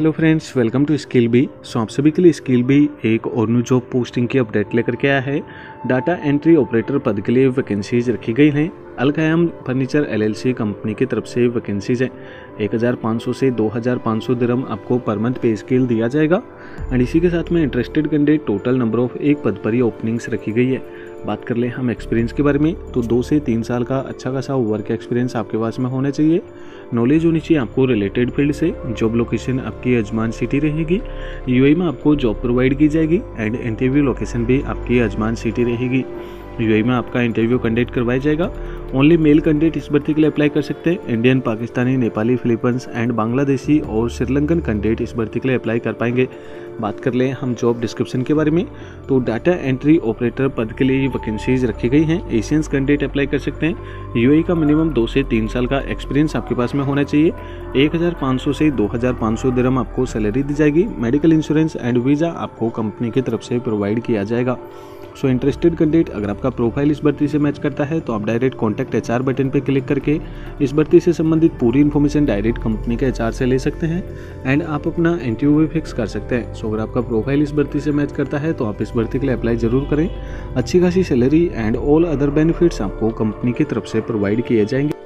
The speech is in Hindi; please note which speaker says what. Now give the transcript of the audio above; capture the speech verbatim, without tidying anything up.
Speaker 1: Hello friends, welcome to skill be. So आप सभी के लिए स्किल बी एक और न्यू जॉब पोस्टिंग की अपडेट लेकर के आया है। डाटा एंट्री ऑपरेटर पद के लिए वैकेंसीज रखी गई हैं। Al Qayam furniture LLC company की तरफ से वैकेंसीज हैं। एक हज़ार पाँच सौ से दो हज़ार पाँच सौ दिरहम आपको पर मंथ पे स्केल दिया जाएगा। एंड इसी के साथ में interested candidate total number of एक पद पर ही ओपनिंग्स रखी गई है। बात कर ले हम एक्सपीरियंस के बारे में, तो दो से तीन साल का अच्छा खासा वर्क एक्सपीरियंस आपके पास में होना चाहिए। नॉलेज होनी चाहिए आपको रिलेटेड फील्ड से। जॉब लोकेशन आपकी अजमान सिटी रहेगी। यूएई में आपको जॉब प्रोवाइड की जाएगी एंड इंटरव्यू लोकेशन भी आपकी अजमान सिटी रहेगी। यूएई में आपका इंटरव्यू कंडक्ट करवाया जाएगा। ओनली मेल कैंडिडेट इस भर्ती के लिए अप्लाई कर सकते हैं। Indian, Pakistani, Nepali, Philippines and Bangladeshi और श्रीलंकन कैंडिडेट इस भर्ती के लिए अप्लाई कर पाएंगे। बात कर लें हम जॉब डिस्क्रिप्शन के बारे में, तो डाटा एंट्री ऑपरेटर पद के लिए वैकेंसीज रखी गई हैं। एशियंस कैंडिडेट अप्लाई कर सकते हैं। यूएई का मिनिमम दो से तीन साल का एक्सपीरियंस आपके पास में होना चाहिए। एक हज़ार पाँच सौ से दो हज़ार पाँच सौ दिरहम आपको सैलरी दी जाएगी। मेडिकल इंश्योरेंस एंड वीज़ा आपको कंपनी की तरफ से प्रोवाइड किया जाएगा। सो इंटरेस्टेड कैंडिडेट, अगर आपका प्रोफाइल इस भर्ती से मैच करता है तो आप डायरेक्ट कॉन्टैक्ट एचआर बटन पर क्लिक करके इस भर्ती से संबंधित पूरी इन्फॉर्मेशन डायरेक्ट कंपनी के एचआर से ले सकते हैं एंड आप अपना इंटरव्यू भी फिक्स कर सकते हैं। सो अगर आपका प्रोफाइल इस भर्ती से मैच करता है तो आप इस भर्ती के लिए अप्लाई जरूर करें। अच्छी खासी salary and all other benefits आपको कंपनी की तरफ से प्रोवाइड किए जाएंगे।